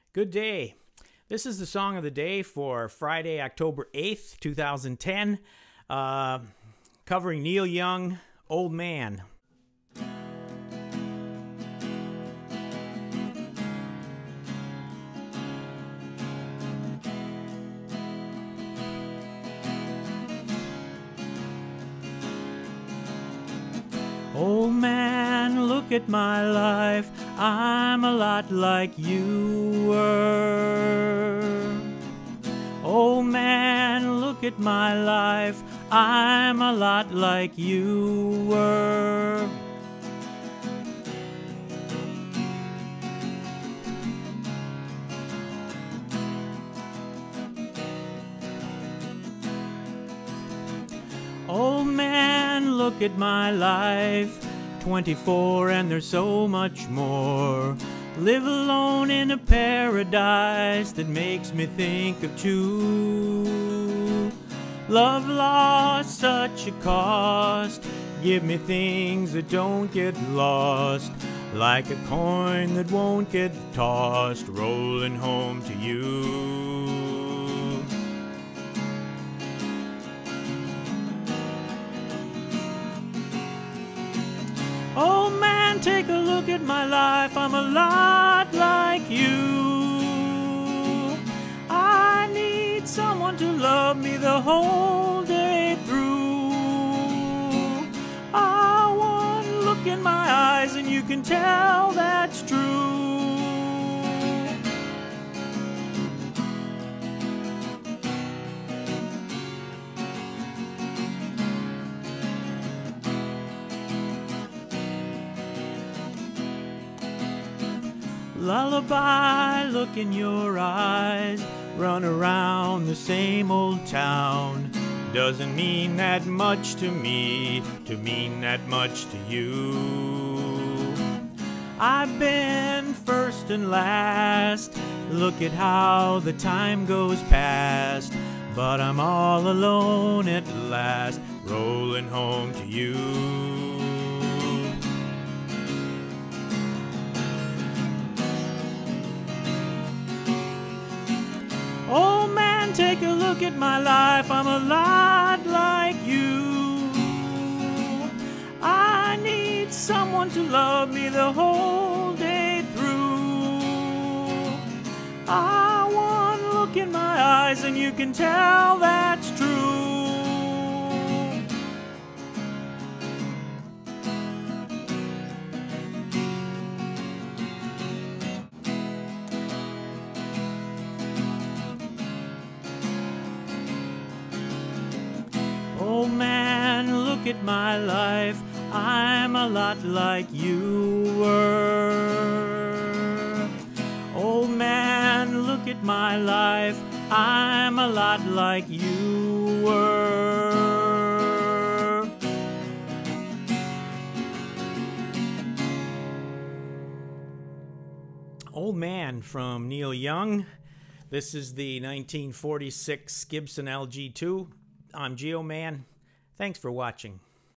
Good day. This is the song of the day for Friday, October 8th, 2010, covering Neil Young, Old Man. Old man, look at my life, I'm a lot like you were. Old man, look at my life, I'm a lot like you were. Old man, look at my life, 24 and there's so much more. Live alone in a paradise that makes me think of two. Love lost such a cost, give me things that don't get lost. Like a coin that won't get tossed, rolling home to you. Oh man, take a look at my life, I'm a lot like you. I need someone to love me the whole day through. One look in my eyes and you can tell that's true. Lullaby, look in your eyes, run around the same old town. Doesn't mean that much to me, to mean that much to you. I've been first and last, look at how the time goes past. But I'm all alone at last, rolling home to you. Oh man, take a look at my life, I'm a lot like you. I need someone to love me the whole day through. One look in my eyes and you can tell that's true. Old man, look at my life, I'm a lot like you were. Old man, look at my life, I'm a lot like you were. Old Man from Neil Young. This is the 1946 Gibson LG2. I'm GeoMan. Thanks for watching.